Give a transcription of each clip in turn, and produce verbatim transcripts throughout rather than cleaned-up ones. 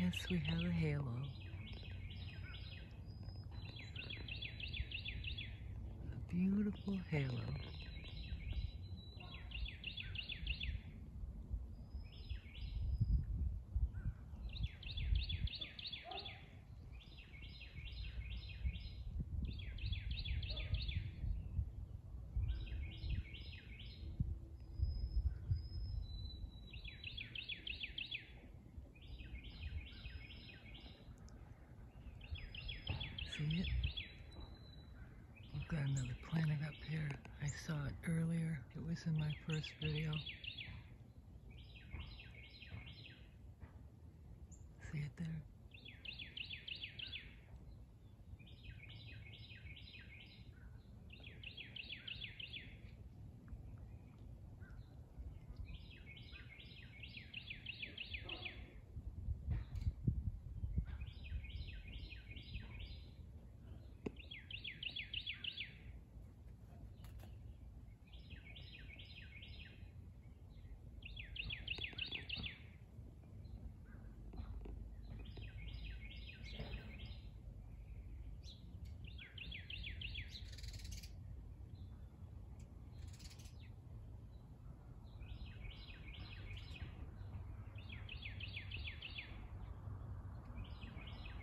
Yes, we have a halo. A beautiful halo. See it? We've got another planet up here. I saw it earlier. It was in my first video. See it there?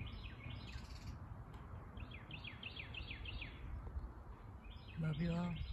Love you all.